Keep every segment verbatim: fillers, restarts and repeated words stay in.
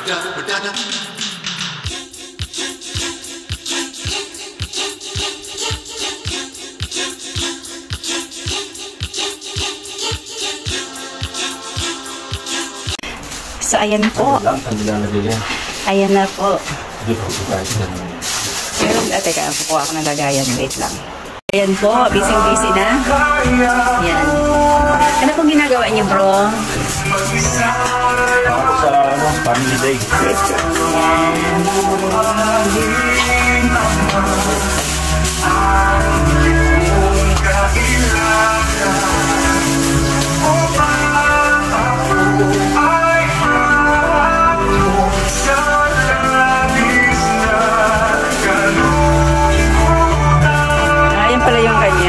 So, ayan po. Ayan na po. Pero, ah, teka, kukuha ako ng lagayan. Wait lang. Ayan po, busy-busy na. Ayan. Ano pong ginagawa niyo, bro? Ako sa ano, family day. Ayan. Ayan pala yung kanya.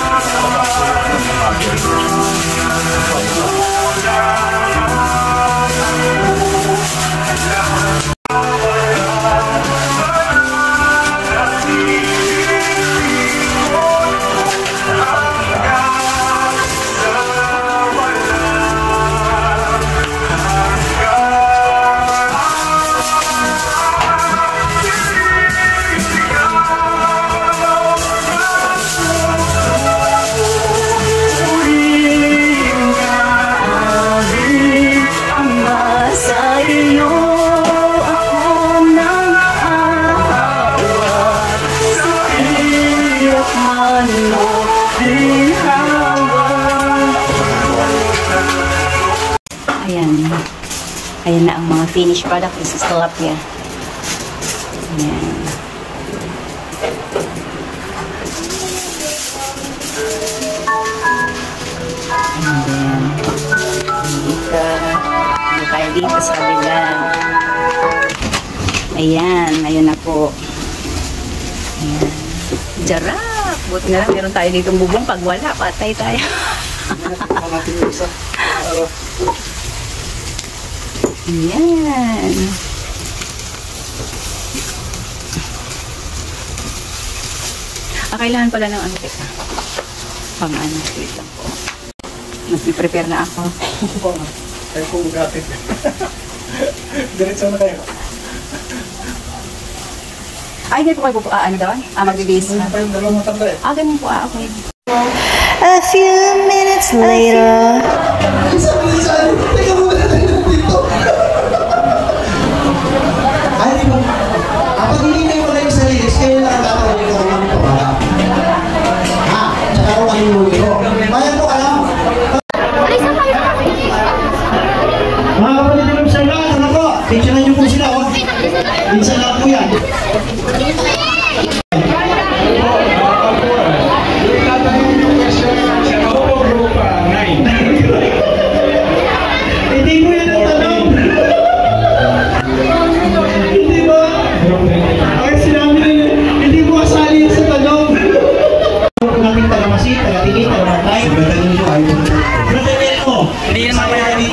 Ayan. Ayan na ang mga finished product. This is tilapia. Ayan. And then, dito. Dito tayo dito sa kabila. Ayan. Ayan na po. Ayan. Jarap! Buti na lang meron tayo dito bubong. Pag wala, patay tayo. Ayan. Ah, kailangan pala ng ano, teka. Pang ano, wait lang po. Nag-prepare na ako. Kayo po magkapit. Diretso na kayo. Ay, hindi po kayo po, ah, ano daw? Ah, magbibis. Ah, ganun po, ah, okay. A few minutes later. Ay, di ba? Kapag hindi mo na yung sarili, kayo lang ang tatawin ko kung ano pa. Ha? Tsaka ako kayo mo. Bayan po kayo. Mga kapatid ng observan, ano po? Picturean niyo po sila, oh. Minsan lang po yan. Hindi mo yan ang tanong. Hindi ba? Ay, sinabi na yun. Hindi mo kasali sa tanong. Namin taga-masi, taga-tingin, taga-matay. Brother nyo ay. Brother nyo. Hindi yan mamaya dito.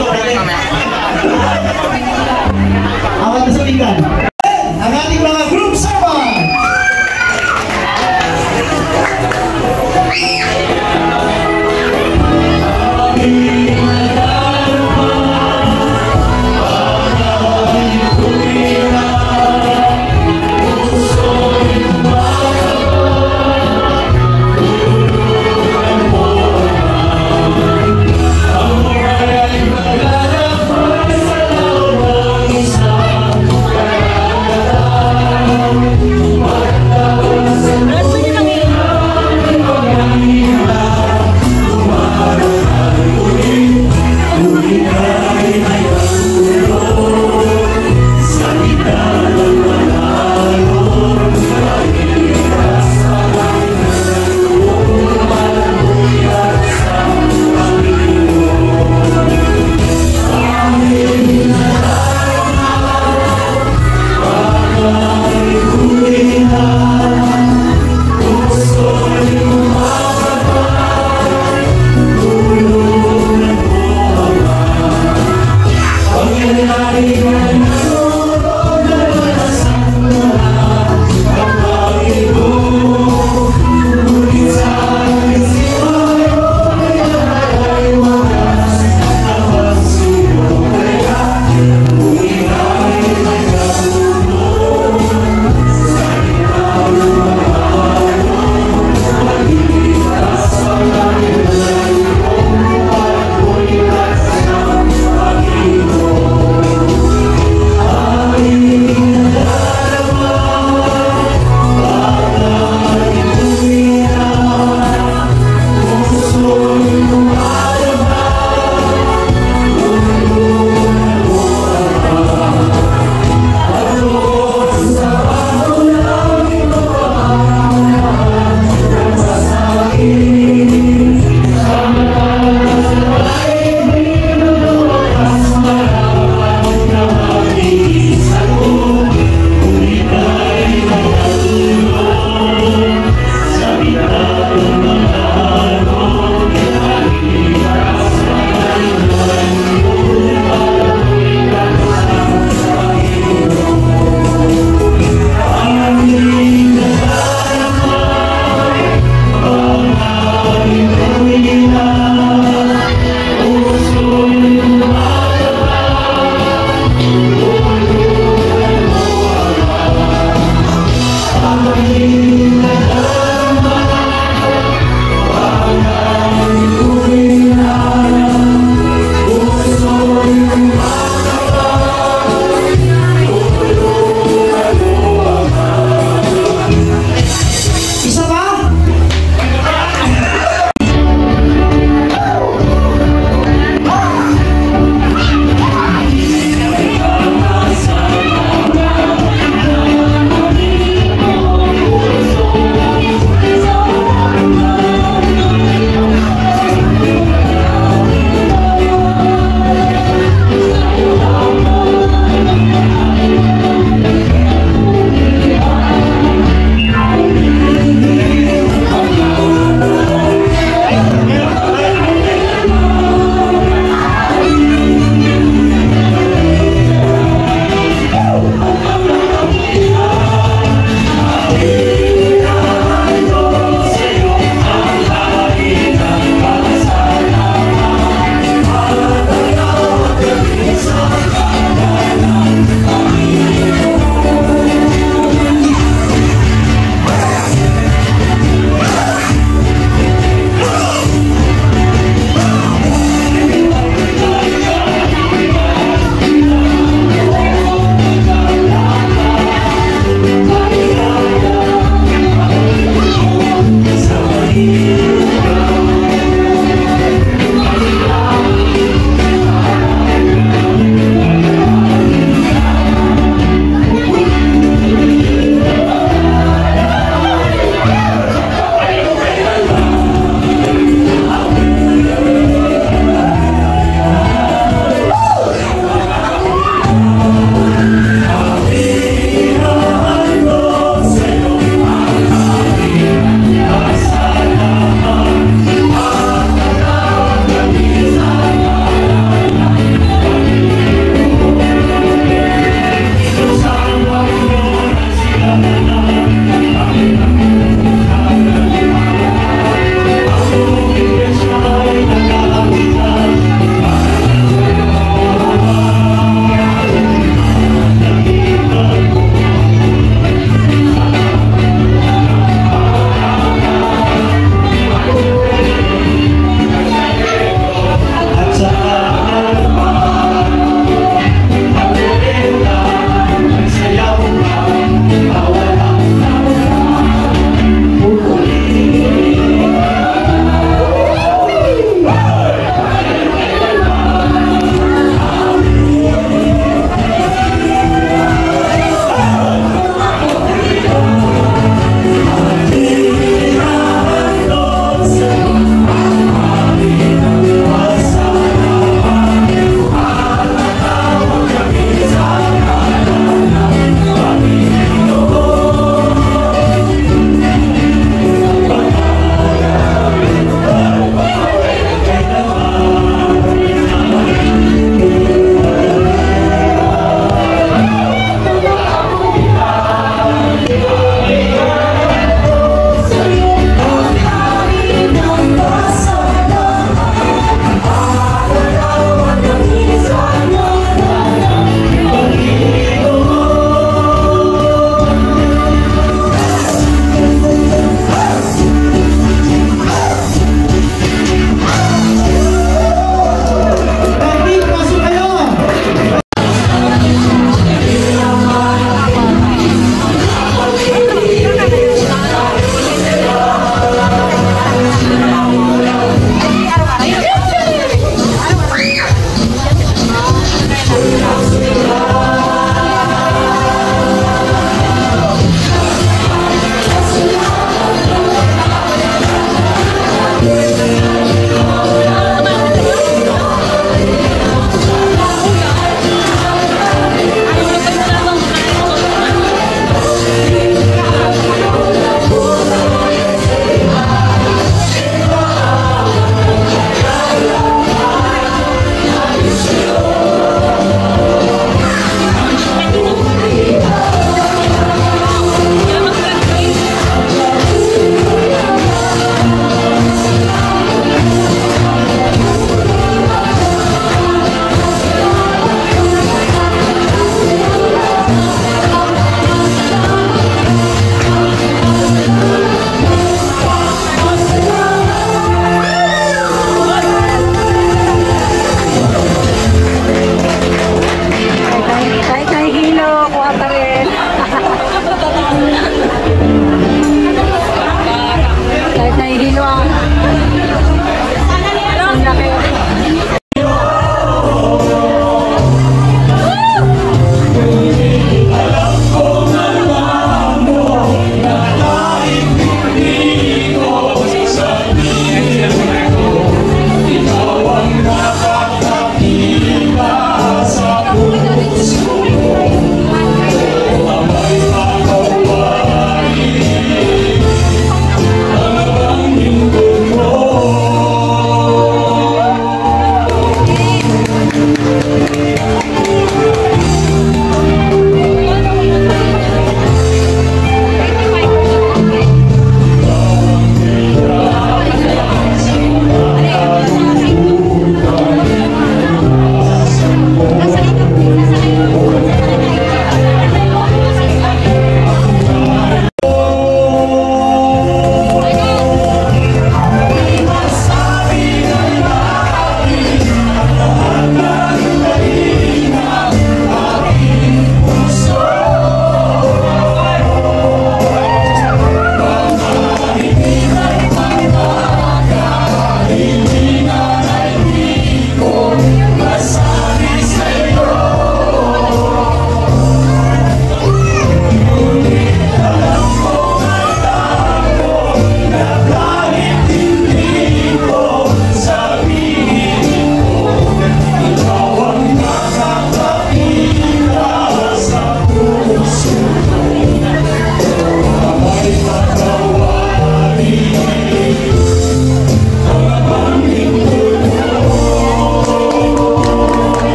Awat na sa tingkan. Ang ating mga group servant. Bye.